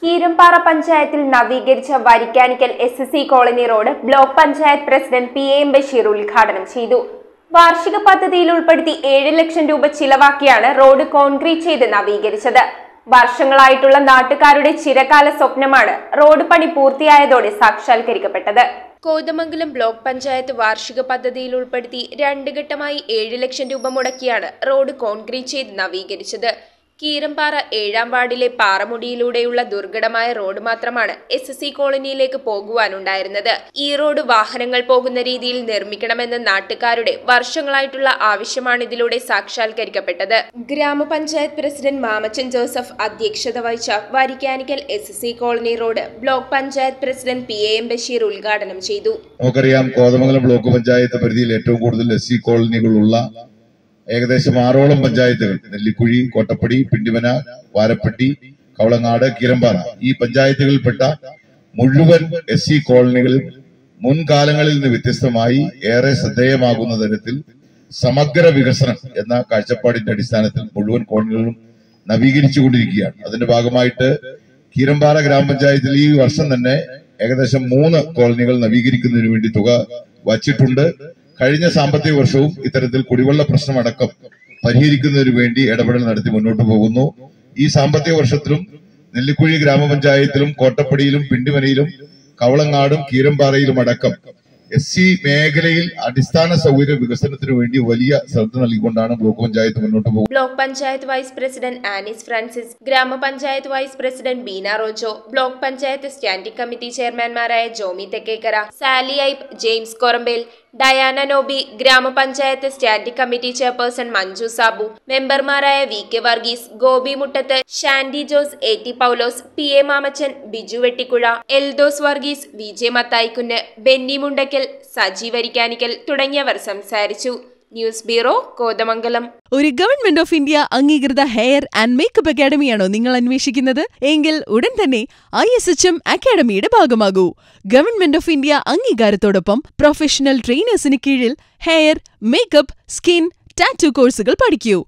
കീരമ്പാറ പഞ്ചായത്തിൽ നവീകരിച്ച Varikkanikkal SSC colony road block panchayat president PM Basheer ഉദ്ഘാടനം ചെയ്തു. വാർഷിക പദ്ധതിയിൽ ഉൾപ്പെടുത്തി 7 ലക്ഷം രൂപ ചിലവാക്കിയാണ് റോഡ് കോൺക്രീറ്റ് ചെയ്ത് നവീകരിച്ചത്. വർഷങ്ങളായിട്ടുള്ള നാട്ടുകാരുടെ ചിരകാല സ്വപ്നമാണ് റോഡ് പണി പൂർത്തിയായതോടെ സാക്ഷാത്കരിക്കപ്പെട്ടത്. കോതമംഗലം ബ്ലോക്ക് പഞ്ചായത്ത് വാർഷിക പദ്ധതിയിൽ ഉൾപ്പെടുത്തി 2 ഘട്ടമായി 7 ലക്ഷം രൂപ മുടക്കിയാണ് റോഡ് കോൺക്രീറ്റ് ചെയ്ത് നവീകരിച്ചത്. കീരമ്പാറ 7ാം വാർഡിലെ പാറമുടിയിലൂടെയുള്ള ദുർഘടമായ റോഡ് മാത്രമാണ് SSC കോളനിയിലേക്ക് പോകുവാനുണ്ടായിരുന്നത്. ഈ റോഡ് വാഹനങ്ങൾ പോകുന്ന രീതിയിൽ നിർമ്മിക്കണമെന്ന നാട്ടുകാരുടെ വർഷങ്ങളായിട്ടുള്ള ആവശ്യമാണ് ഇതിലൂടെ സാക്ഷാത്കരിക്കപ്പെട്ടത്. ഗ്രാമപഞ്ചായത്ത് പ്രസിഡന്റ് മാമച്ചൻ ജോസഫ് അധ്യക്ഷത വഹിച്ച Varikkanikkal SSC colony road block panchayat president PM Basheer ഉദ്ഘാടനം ചെയ്തു. നമുക്കറിയാം, കോതമംഗലം ബ്ലോക്ക് പഞ്ചായത്ത് പരിധിയിൽ ഏറ്റവും കൂടുതൽ SC കോളനികളുള്ള ഏകദേശം 6ഓളം പഞ്ചായത്തുകൾ നെല്ലിക്കുഴി, കോട്ടപ്പടി, പിണ്ടിമന, വാരപ്പെട്ടി, കവളങ്ങാട്, കീരമ്പാറ ഈ പഞ്ചായത്തുകളിൽപ്പെട്ട മുഴുവൻ SC കോളനികളിൽ മുൻകാലങ്ങളിൽ നിന്ന് വ്യത്യസ്തമായി ഏറെ ശ്രദ്ധേയമാകുന്ന തരത്തിൽ സമഗ്ര വികസനം എന്ന കാഴ്ചപ്പാടിന്റെ അടിസ്ഥാനത്തിൽ മുഴുവൻ കോളനികളും നവീകരിച്ചുകൊണ്ടിരിക്കുകയാണ്. അതിന്റെ ഭാഗമായിട്ട് കീരമ്പാറ ഗ്രാമപഞ്ചായത്തിൽ ഈ വർഷം തന്നെ ഏകദേശം 3 കോളനികൾ നവീകരിക്കുന്നതിന് വേണ്ടി തുക വച്ചിട്ടുണ്ട്. കഴിഞ്ഞ സാമ്പത്തിക വർഷവും ഇത്തരത്തിൽ കുടിവെള്ള പ്രശ്നമടക്കം പരിഹരിക്കുന്നതിന് വേണ്ടി ഇടപെടൽ നടത്തി മുന്നോട്ട് പോകുന്നു. ഈ സാമ്പത്തിക വർഷത്തിലും നെല്ലിക്കുഴി ഗ്രാമപഞ്ചായത്തിലും കോട്ടപ്പടിയിലും പിണ്ടിമനയിലും കവളങ്ങാടും കീരമ്പാറയിലും അടക്കം SC മേഖലയിൽ അടിസ്ഥാന സൗകര്യ വികസനത്തിനു വേണ്ടി വലിയ ശ്രദ്ധ നൽകിക്കൊണ്ടാണ് ബ്ലോക്ക് പഞ്ചായത്ത് മുന്നോട്ട് പോകുന്നത്. Block panchayat vice president Anis Francis, ഗ്രാമപഞ്ചായത്ത് vice president Beena Rojo, block panchayat standing committee ചെയർമാൻമാരായ Jomy Thekkekkara, Sally Eipe, James Korambel, Diana Noby, ഗ്രാമപഞ്ചായത്ത് standing committee chairperson Manju Sabu, മെമ്പർമാരായ VK Varghese, Gopi Muttathu, Shandy Jose, AT Paulose, PA Mamachan, Biju Vettikuzha, Eldhose Varghese, VJ മത്തായിക്കുന്ന്, Benny Mundakkal, Saji Varikkanikkal തുടങ്ങിയവർ സംസാരിച്ചു. News bureau, Kothamangalam. ഒരു ഗവൺമെന്റ് ഓഫ് ഇന്ത്യ അംഗീകൃത ഹെയർ ആൻഡ് മേക്കപ്പ് അക്കാഡമിയാണോ നിങ്ങൾ അന്വേഷിക്കുന്നത്? എങ്കിൽ ഉടൻ തന്നെ ISHM അക്കാഡമിയുടെ ഭാഗമാകൂ. ഗവൺമെന്റ് ഓഫ് ഇന്ത്യ അംഗീകാരത്തോടൊപ്പം പ്രൊഫഷണൽ ട്രെയിനേഴ്സിന് കീഴിൽ ഹെയർ, മേക്കപ്പ്, സ്കിൻ, ടാറ്റു കോഴ്സുകൾ പഠിക്കൂ.